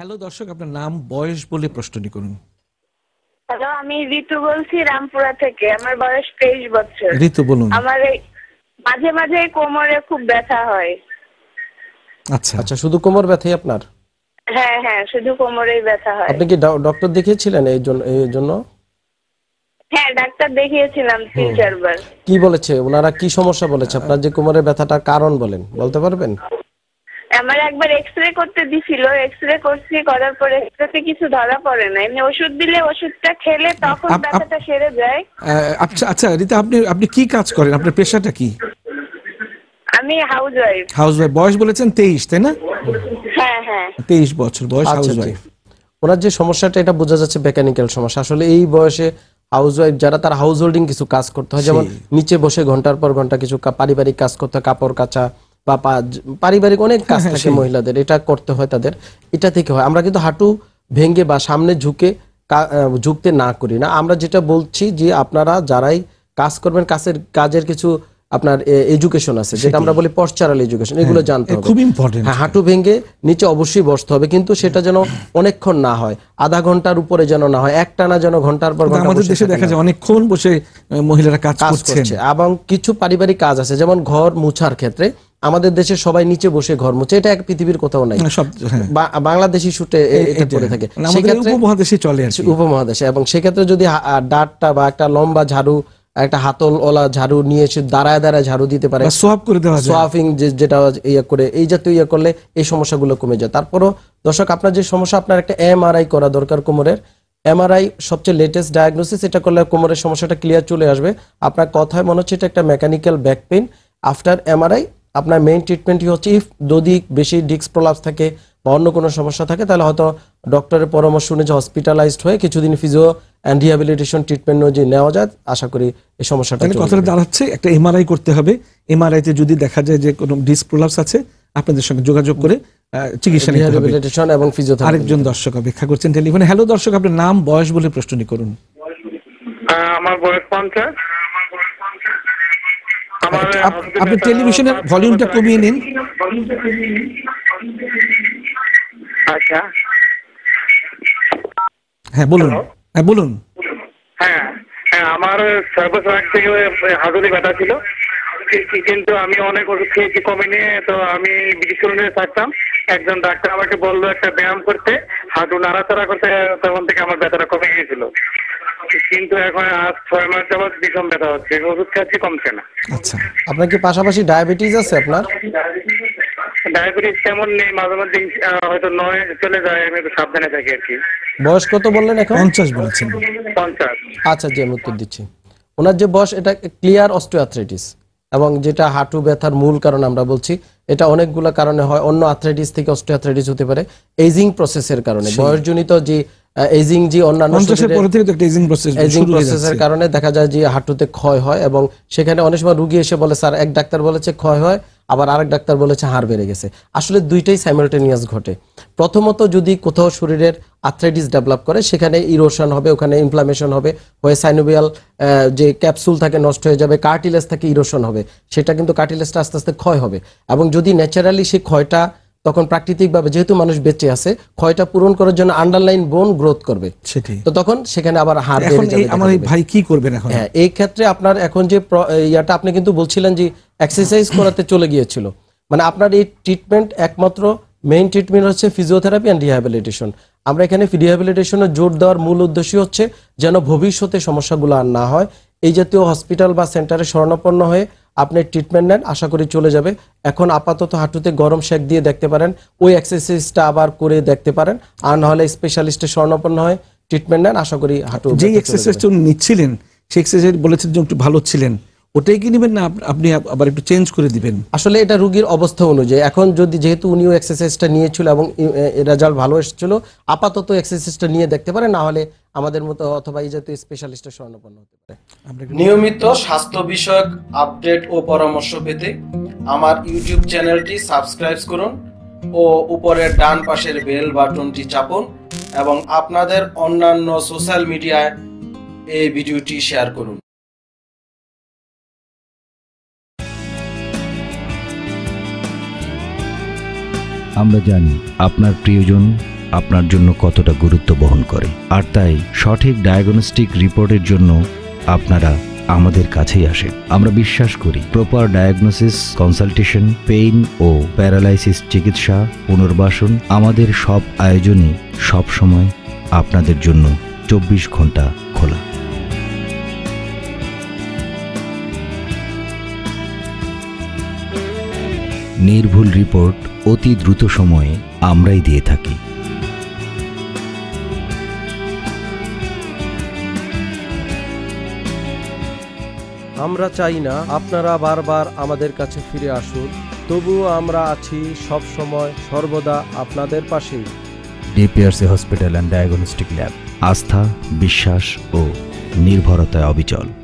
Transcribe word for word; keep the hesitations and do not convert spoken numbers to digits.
Hello দর্শক, আপনার নাম বয়স বলে প্রশ্নটি করুন। হ্যালো, আমি ঋতু বলছি রামপুরা থেকে। আমার বয়স তেইশ বছর। ঋতু বলুন। আমার এই মাঝে মাঝে কোমরে খুব ব্যথা হয়। আচ্ছা আচ্ছা, শুধু কোমর ব্যথাই আপনার? হ্যাঁ হ্যাঁ, শুধু কোমরেই ব্যথা হয়। আপনি কি ডক্টর দেখিয়েছিলেন এই জন্য এই জন্য হ্যাঁ, ডাক্তার দেখিয়েছিলাম তিন চারবার। কি বলেছে ওনারা, কি সমস্যা বলেছে আপনার যে কোমরের ব্যথাটার কারণ বলেন, বলতে পারবেন? আমার একবার এক্সরে করতে দিছিল, এক্সরে করছি, করার পরে এক্সরেতে কিছু ধরা পড়ে না। এমনি ওষুধ দিলে ওষুধটা খেলে তখন আপ- আপ- ব্যথাটা সেরে যায়। আহ, আচ্ছা আচ্ছা রিতা, আপনি আপনি কি কাজ করেন? আপনার পেশাটা কি? আমি হাউস ওয়াইফ। House wife. বয়স বলেছেন তেইশ, তাই না? হ্যাঁ হ্যাঁ। তেইশ বছর বয়স, আচ্ছা, হাউস জি। ওয়াইফ। ওনার যে সমস্যাটা এটা বোঝা যাচ্ছে মেকানিক্যাল সমস্যা। আসলে এই বয়সে হাউস ওয়াইফ যারা, তার হাউস হোল্ডিং কিছু কাজ করতে হয়, যেমন সেই। নিচে বসে ঘন্টার পর ঘন্টা কিছু কা- পারিবারিক কাজ করতে হয়, কাপড় কাচা বা পা- পারিবারিক অনেক কাজ হ্যাঁ, থাকে সেই। মহিলাদের, এটা করতে হয় তাদের। এটা থেকে হয়। আমরা কিন্তু হাঁটু ভেঙে বা সামনে ঝুঁকে কা- আহ, ঝুঁকতে না করি না। আমরা যেটা বলছি যে আপনারা যারাই কাজ করবেন, কাজের কাজের কিছু আপনার এডুকেশন আছে, যেটা আমরা বলি পশ্চারাল এডুকেশন, এগুলো হ্যাঁ, জানতে এ হবে। খুব important। হ্যাঁ, হাঁটু ভেঙে নিচে অবশ্যই বসতে হবে, কিন্তু সেটা যেন অনেকক্ষণ না হয়, আধা ঘন্টার উপরে যেন না হয়, একটানা যেন ঘন্টার পর কিন্তু ঘন্টা আমাদের বসে দেশে থাকা দেখা না যায় হয়। অনেকক্ষণ বসে আহ, মহিলারা কাজ কাজ করছেন। করছে। এবং কিছু পারিবারিক কাজ আছে, যেমন ঘর মুছার ক্ষেত্রে আমাদের দেশে সবাই নিচে বসে ঘর মুছে, এটা এক পৃথিবীর কোথাও নাই। সব, হ্যাঁ। বা- বাংলাদেশি শুটে এ- এটা করে থাকে। মানে আমাদের সেক্ষেত্রে উপমহাদেশে চলে আর কি। উপমহাদেশে, এবং সেক্ষেত্রে যদি হা- আহ, ডাটটা বা একটা লম্বা ঝাড়ু, একটা হাতল ওলা ঝাড়ু নিয়ে এসে দাঁড়ায় দাঁড়ায় ঝাড়ু দিতে পারে, বা সোয়াব করে দেওয়া যায়। সোয়াফিং যেটা ইয়ে করে, এই জাতীয় ইয়ে করলে এই সমস্যাগুলো কমে যায়। তারপরও দর্শক, আপনার যে সমস্যা, আপনার একটা এমআরআই করা দরকার কোমরের। এমআরআই সবচেয়ে লেটেস্ট ডায়াগনোসিস, এটা করলে কোমরের সমস্যাটা ক্লিয়ার চলে আসবে। আপনার কথায় মনে হচ্ছে এটা একটা mechanical back pain. After MRI আপনার মেইন ট্রিটমেন্টই হচ্ছে, ইফ যদি বেশি ডিস্ক প্রলাপস থাকে বা অন্য কোনো সমস্যা থাকে, তাহলে হয়তো ডক্টরের পরামর্শ অনুযায়ী হসপিটালাইজড হয়ে কিছুদিন ফিজিও অ্যান্ড রিহ্যাবিলিটেশন ট্রিটমেন্ট যদি নেওয়া যায়, আশা করি এই সমস্যাটা তাহলে চলে কথাটা যাবে। দাঁড়াচ্ছে একটা এমআরআই করতে হবে। এমআরআই তে যদি দেখা যায় যে কোনো ডিস্ক প্রলাপস আছে, আপনাদের সঙ্গে যোগাযোগ করে আহ, চিকিৎসা নিতে হবে। রিহ্যাবিলিটেশন এবং ফিজিওথেরাপি। আরেকজন দর্শক অপেক্ষা করছেন টেলিফোনে। হ্যালো দর্শক, আপনার নাম বয়স বলে প্রশ্নটি করুন। আমার বয়স পঞ্চাশ। আমার আপ- আপনি টেলিভিশনের ভলিউমটা কমিয়ে নিন। আচ্ছা, হ্যাঁ বলুন। হ্যাঁ বলুন। হ্যাঁ হ্যাঁ, আমার ছয় বছর আগ থেকে হাঁটুতে ব্যথা ছিল, কি- কিন্তু আমি অনেক ওষুধ খেয়েছি, কমে নিয়ে। তো আমি ব্রিটিশ কলোনিতে থাকতাম। একজন ডাক্তার আমাকে বললো একটা ব্যায়াম করতে, হাঁটু নাড়াচাড়া করতে। তখন থেকে আমার ব্যথাটা কমে গিয়েছিল, কিন্তু এখন আজ ছয় মাস যাবৎ ভীষণ ব্যথা হচ্ছে, ওষুধ খাচ্ছি, কমছে না। আচ্ছা, আপনার কি পাশাপাশি ডায়াবেটিস আছে আপনার? ডায়াবেটিস তেমন নেই, মাঝে মধ্যে আহ, হয়তো নয় চলে যায়, আমি একটু সাবধানে থাকি আর কি। বয়স কত বললেন এখন? পঞ্চাশ বলেছেন। পঞ্চাশ। আচ্ছা, জি, আমি উত্তর দিচ্ছি। ওনার যে বয়স, এটা ক্লিয়ার অস্টিওআর্থ্রাইটিস, এবং যেটা হাঁটু ব্যথার মূল কারণ আমরা বলছি, এটা অনেকগুলো কারণে হয়। অন্য আর্থ্রাইটিস থেকে অস্টিওআর্থ্রাইটিস হতে পারে এজিং প্রসেসের কারণে, বয়সজনিত যে এজিং, যে অন্যান্য পঞ্চাশের পরে থেকে তো একটা এজিং প্রসেস এজিং শুরু হয়ে প্রসেসের যাচ্ছে। কারণে দেখা যায় যে হাঁটুতে ক্ষয় হয়, এবং সেখানে অনেক সময় রুগী এসে বলে, স্যার এক ডাক্তার বলেছে ক্ষয় হয়, আবার আরেক ডাক্তার বলেছে হাড় বেড়ে গেছে। আসলে দুইটাই সাইমালটেনিয়াস ঘটে। প্রথমত যদি কোথাও শরীরের আর্থ্রাইটিস ডেভেলপ করে, সেখানে ইরোশন হবে, ওখানে ইনফ্লামেশন হবে, হয়ে সাইনোভিয়াল যে ক্যাপসুল থাকে নষ্ট হয়ে যাবে, কার্টিলেজ থাকে ইরোশন হবে, সেটা কিন্তু কার্টিলেজটা আস্তে আস্তে ক্ষয় হবে। এবং যদি ন্যাচারালি সেই ক্ষয়টা, তখন প্রাকৃতিকভাবে যেহেতু মানুষ বেঁচে আছে, ক্ষয়টা পূরণ করার জন্য আন্ডারলাইন বোন গ্রোথ করবে, সেটাই। তো তখন সেখানে আবার হাড় এখন বেড়ে যাবে, এই আমার এই দেখা যাবে। ভাই কি করবেন এখন? হ্যাঁ, এই ক্ষেত্রে আপনার এখন যে প্র- ইয়াটা আপনি কিন্তু বলছিলেন যে এক্সারসাইজ করাতে চলে গিয়েছিল, মানে আপনার এই ট্রিটমেন্ট একমাত্র মেইন ট্রিটমেন্ট হচ্ছে ফিজিওথেরাপি অ্যান্ড রিহ্যাবিলিটেশন। আমরা এখানে রিহ্যাবিলিটেশনে জোর দেওয়ার মূল উদ্দেশ্য হচ্ছে যেন ভবিষ্যতে সমস্যাগুলো আর না হয়। এই জাতীয় হসপিটাল বা সেন্টারে শরণাপন্ন হয়ে আপনি ট্রিটমেন্ট নেন, আশা করি চলে যাবে। এখন আপাতত হাঁটুতে গরম শেক দিয়ে দেখতে পারেন, ওই এক্সারসাইজটা আবার করে দেখতে পারেন, আর নাহলে স্পেশালিস্টের শরণাপন্ন হয় ট্রিটমেন্ট নেন, আশা করি হাঁটু যে ব্যথা চলে এক্সারসাইজটা যাবে। উনি নিচ্ছিলেন, সেই এক্সারসাইজ বলেছেন যে একটু ভালো ছিলেন, ওটাই কি নেবেন না আপ- আপনি আব- আবার একটু চেঞ্জ করে দিবেন? আসলে এটা রোগীর অবস্থা অনুযায়ী, এখন যদি যেহেতু উনিও এক্সারসাইজটা নিয়েছিল এবং রেজাল্ট ভালো এসেছিল, আপাতত এক্সারসাইজটা নিয়ে দেখতে পারে, না হলে আমাদের মতো অথবা এই জাতীয় স্পেশালিস্টের শরণাপন্ন হতে পারে। আমরা একটু- নিয়মিত স্বাস্থ্য বিষয়ক আপডেট ও পরামর্শ পেতে আমার ইউটিউব চ্যানেলটি সাবস্ক্রাইব করুন ও উপরের ডান পাশের বেল বাটনটি চাপুন, এবং আপনাদের অন্যান্য সোশ্যাল মিডিয়ায় এই ভিডিওটি শেয়ার করুন। আমরা জানি আপনার প্রিয়জন আপনার জন্য কতটা গুরুত্ব বহন করে, আর তাই সঠিক ডায়াগনস্টিক রিপোর্টের জন্য আপনারা আমাদের কাছেই আসেন। আমরা বিশ্বাস করি প্রপার ডায়াগনোসিস, কনসালটেশন, পেইন ও প্যারালাইসিস চিকিৎসা, পুনর্বাসন, আমাদের সব আয়োজনই সব সময় আপনাদের জন্য চব্বিশ ঘন্টা খোলা। নির্ভুল রিপোর্ট অতি দ্রুত সময়ে আমরাই দিয়ে থাকি। আমরা চাই না আপনারা বারবার আমাদের কাছে ফিরে আসুন, তবুও আমরা আছি সব সময় সর্বদা আপনাদের পাশেই। DPRC hospital and diagnostic lab, আস্থা, বিশ্বাস ও নির্ভরতায় অবিচল।